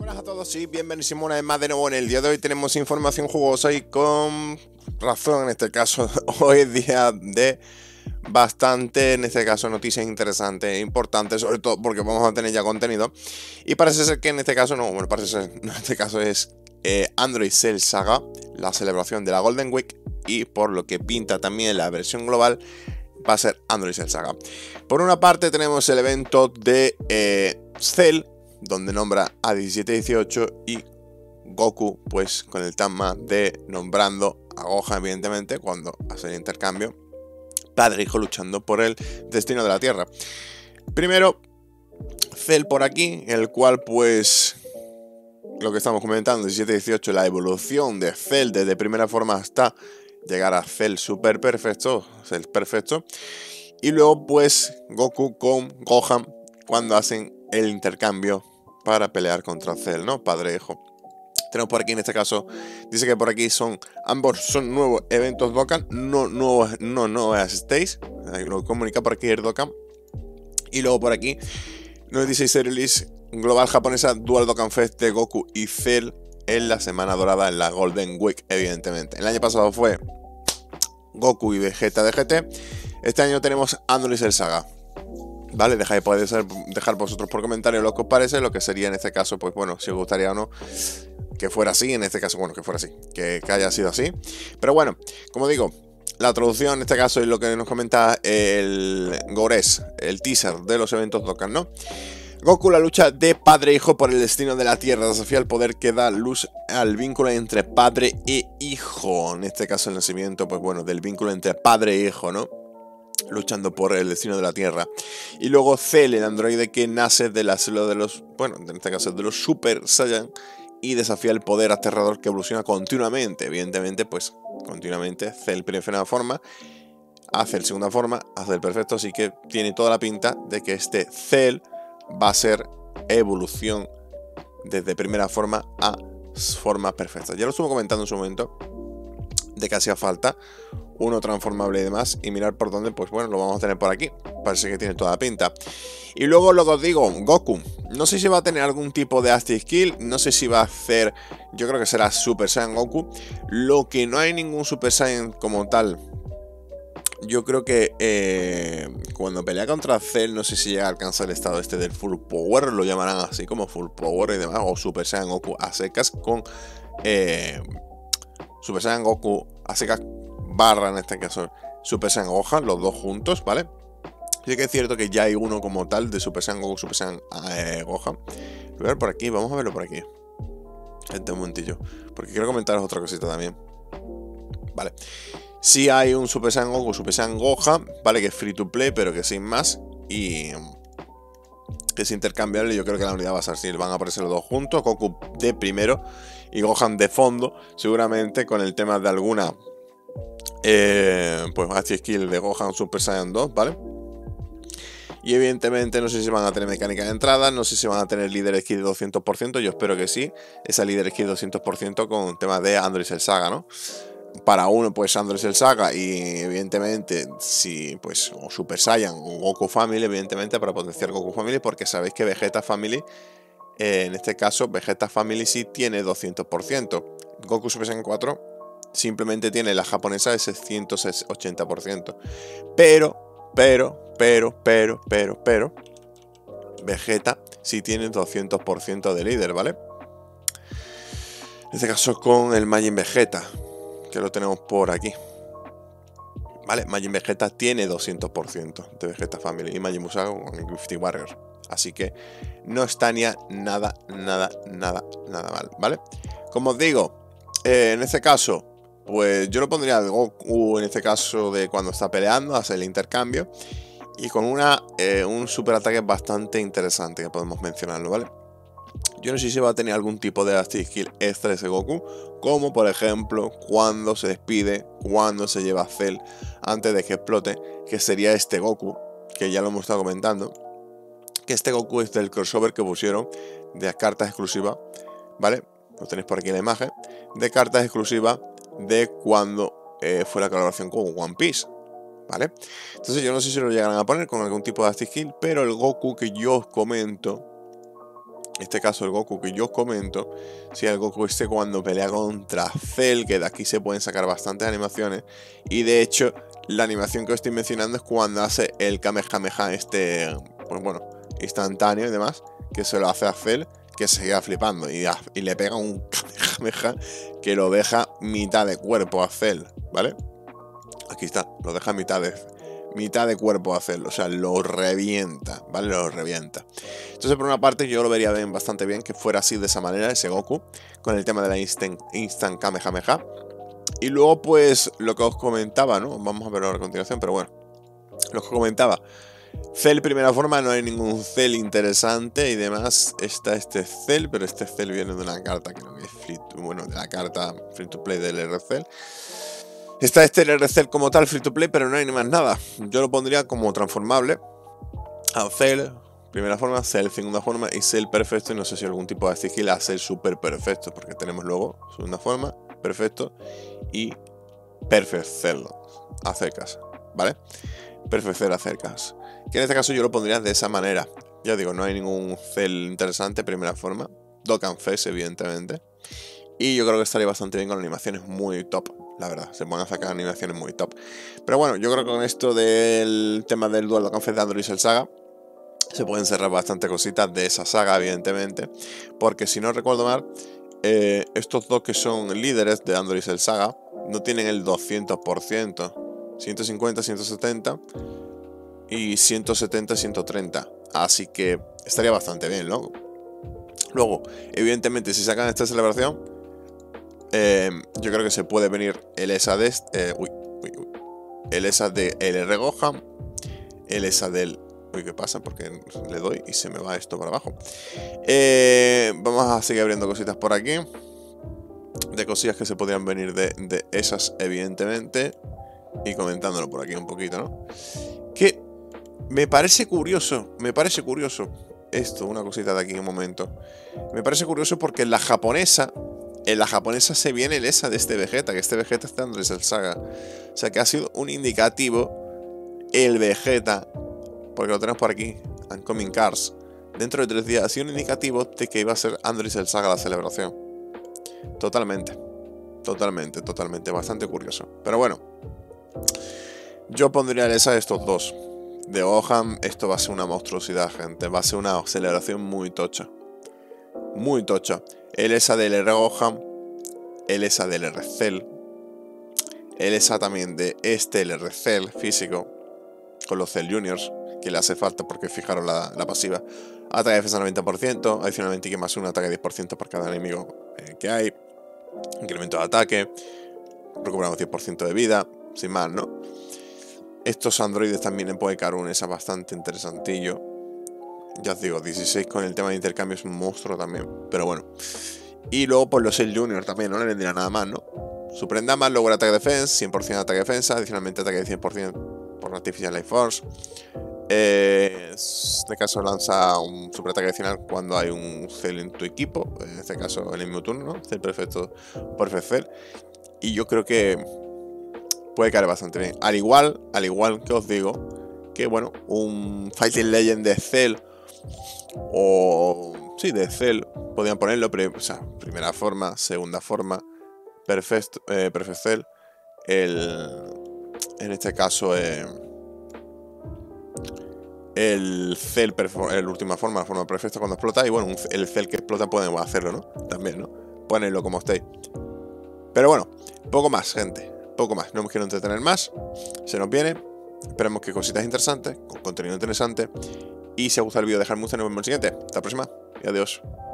Buenas a todos y bienvenidos una vez más de nuevo. En el día de hoy tenemos información jugosa y con razón. En este caso hoy es día de bastante, en este caso, noticias interesantes e importantes, sobre todo porque vamos a tener ya contenido. Y parece ser que en este caso, no, bueno, parece ser, en este caso es Android Cell Saga, la celebración de la Golden Week, y por lo que pinta también la versión global va a ser Android Cell Saga. Por una parte tenemos el evento de Cell, donde nombra a 17-18 y Goku, pues con el tema de nombrando a Gohan, evidentemente, cuando hace el intercambio, padre e hijo luchando por el destino de la Tierra. Primero, Cell por aquí, el cual pues lo que estamos comentando, 17-18, la evolución de Cell desde primera forma hasta llegar a Cell super perfecto, Cell perfecto, y luego pues Goku con Gohan cuando hacen el intercambio para pelear contra Cell, ¿no? Padre e hijo. Tenemos por aquí, en este caso, dice que por aquí ambos son nuevos eventos Dokkan, no asistéis, lo comunica por aquí el Dokkan. Y luego por aquí nos dice release global japonesa Dual Dokkan Fest de Goku y Cell en la semana dorada, en la Golden Week, evidentemente. El año pasado fue Goku y Vegeta de GT, este año tenemos Android Cell Saga. Vale, podéis dejar vosotros por comentarios lo que os parece, lo que sería en este caso, pues bueno, si os gustaría o no que fuera así, en este caso, bueno, que fuera así, que haya sido así. Pero bueno, como digo, la traducción en este caso es lo que nos comenta el Gores, el teaser de los eventos Dokkan, ¿no? Goku, la lucha de padre e hijo por el destino de la Tierra, desafía el poder que da luz al vínculo entre padre e hijo. En este caso el nacimiento, pues bueno, del vínculo entre padre e hijo, ¿no? Luchando por el destino de la Tierra. Y luego Cell, el androide que nace de la célula de los, bueno, en este caso de los Super Saiyan, y desafía el poder aterrador que evoluciona continuamente. Evidentemente, pues continuamente Cell primera forma, hace el segunda forma, hace el perfecto, así que tiene toda la pinta de que este Cell va a ser evolución desde primera forma a forma perfecta. Ya lo estuve comentando en su momento de que hacía falta uno transformable y demás, y mirar por dónde, pues bueno, lo vamos a tener por aquí. Parece que tiene toda la pinta. Y luego lo que os digo, Goku, no sé si va a tener algún tipo de Active Skill, no sé si va a hacer, yo creo que será Super Saiyan Goku. Lo que no hay ningún Super Saiyan como tal, yo creo que cuando pelea contra Cell, no sé si llega a alcanzar el estado este del Full Power, lo llamarán así como Full Power y demás, o Super Saiyan Goku a secas con Super Saiyan Goku a secas barra, en este caso Super Saiyan Gohan, los dos juntos, ¿vale? Sí que es cierto que ya hay uno como tal de Super Saiyan Goku, Super Saiyan Gohan. Lo voy a ver por aquí, vamos a verlo por aquí. Este un momentillo, porque quiero comentaros otra cosita también. Vale, sí hay un Super Saiyan Goku, Super Saiyan Gohan, vale, que es free to play, pero que sin más, y que es intercambiable. Yo creo que la unidad va a ser así, van a aparecer los dos juntos, Goku de primero y Gohan de fondo, seguramente con el tema de alguna pues Active Skill de Gohan Super Saiyan 2, ¿vale? Y evidentemente no sé si van a tener mecánica de entrada, no sé si van a tener líder skill de 200%, yo espero que sí, esa líder skill 200% con tema de Android Cell Saga, ¿no? Para uno pues Android Cell Saga, y evidentemente si pues o Super Saiyan o Goku Family, evidentemente para potenciar Goku Family, porque sabéis que Vegeta Family, en este caso Vegeta Family sí tiene 200%, Goku Super Saiyan 4 simplemente tiene la japonesa ese 180%. Pero, Vegeta sí tiene 200% de líder, ¿vale? En este caso con el Majin Vegeta, que lo tenemos por aquí. ¿Vale? Majin Vegeta tiene 200% de Vegeta Family y Majin Buu Saga con el Gifty Warrior. Así que no estaría nada mal, ¿vale? Como os digo, en este caso, pues yo lo pondría de Goku, en este caso de cuando está peleando, hace el intercambio, y con un super ataque bastante interesante que podemos mencionarlo, ¿vale? Yo no sé si va a tener algún tipo de Active Skill extra ese Goku, como por ejemplo cuando se despide, cuando se lleva a Cell antes de que explote, que sería este Goku, que ya lo hemos estado comentando, que este Goku es del crossover que pusieron de cartas exclusivas, ¿vale? Lo tenéis por aquí en la imagen, de cartas exclusivas de cuando fue la colaboración con One Piece, ¿vale? Entonces yo no sé si lo llegarán a poner con algún tipo de Active Skill, pero el Goku que yo os comento En este caso el Goku que yo comento, si el Goku este cuando pelea contra Cell, que de aquí se pueden sacar bastantes animaciones. Y de hecho, la animación que os estoy mencionando es cuando hace el Kamehameha este, pues bueno, instantáneo y demás, que se lo hace a Cell, que se queda flipando y le pega un Kamehameha que lo deja mitad de cuerpo a Cell, ¿vale? Aquí está, lo deja mitad de cuerpo a hacerlo, o sea, lo revienta, ¿vale? Lo revienta. Entonces, por una parte, yo lo vería bastante bien que fuera así de esa manera, ese Goku, con el tema de la Instant Kamehameha. Y luego, pues, lo que os comentaba, ¿no? Vamos a verlo a continuación, pero bueno, lo que os comentaba. Cell primera forma, no hay ningún Cell interesante y demás. Está este Cell, pero este Cell viene de una carta, creo que es de la carta Free to Play del RCell. Está este RCell como tal, Free to Play, pero no hay ni más nada. Yo lo pondría como transformable a Cell, primera forma, Cell segunda forma y Cell perfecto. Y no sé si algún tipo de sigil a Cell super perfecto, porque tenemos luego segunda forma, perfecto y Perfect Cell a cercas, ¿vale? Perfect Cell a cercas. Que en este caso yo lo pondría de esa manera. Ya digo, no hay ningún Cell interesante, primera forma. Dokkan Face, evidentemente. Y yo creo que estaría bastante bien con animaciones muy top, la verdad. Se van a sacar animaciones muy top. Pero bueno, yo creo que con esto del tema del Dual Dokkan Face de Android Cell Saga se pueden cerrar bastante cositas de esa saga, evidentemente. Porque si no recuerdo mal, estos dos que son líderes de Android Cell Saga no tienen el 200%. 150, 170 y 170, 130. Así que estaría bastante bien, ¿no? Luego, evidentemente, si sacan esta celebración, yo creo que se puede venir el ESA de el ESA de LR Gohan, el ESA del... Uy, ¿qué pasa? Porque le doy y se me va esto para abajo. Vamos a seguir abriendo cositas por aquí. De cosillas que se podrían venir de esas, evidentemente. Y comentándolo por aquí un poquito, ¿no? Que me parece curioso esto, una cosita de aquí un momento. Me parece curioso porque en la japonesa se viene el ESA de este Vegeta, que este Vegeta está en Android Cell Saga. O sea que ha sido un indicativo el Vegeta, porque lo tenemos por aquí, Uncoming Cars. Dentro de 3 días ha sido un indicativo de que iba a ser Android Cell Saga la celebración. Totalmente, bastante curioso. Pero bueno, yo pondría el ESA de estos dos. De Gohan, esto va a ser una monstruosidad, gente. Va a ser una celebración muy tocha. Muy tocha. El ESA del R Gohan, el ESA del RCell, el ESA también de este el RCell físico, con los Cell Juniors, que le hace falta porque fijaron la pasiva. Ataque de defensa 90%, adicionalmente que más un ataque de 10% por cada enemigo que hay. Incremento de ataque, recuperamos 10% de vida, sin más, ¿no? Estos androides también en Pokécarun es bastante interesantillo. Ya os digo, 16 con el tema de intercambio es un monstruo también, pero bueno. Y luego por los Cell Junior también, no le vendría nada más, ¿no? Suprendama, logra ataque defensa, 100% ataque defensa, adicionalmente ataque de 100% por Artificial Life Force. En este caso lanza un super ataque adicional cuando hay un Cell en tu equipo, en este caso en el mismo turno, ¿no? Cell perfecto por Cell. Y yo creo que puede caer bastante bien. Al igual que os digo, que bueno, un Fighting Legend de Cell, o sí, de Cell, podrían ponerlo, pero, o sea, primera forma, segunda forma, Perfect Cell, en este caso, el Cell, el última forma, la forma perfecta cuando explota, y bueno, el Cell que explota pueden hacerlo, ¿no? También, ¿no? Ponedlo como estéis. Pero bueno, poco más, gente. Poco más, no me quiero entretener más. Se nos viene. Esperemos que cositas interesantes, con contenido interesante. Y si os gusta el vídeo, dejadme un like, nos vemos en el siguiente. Hasta la próxima y adiós.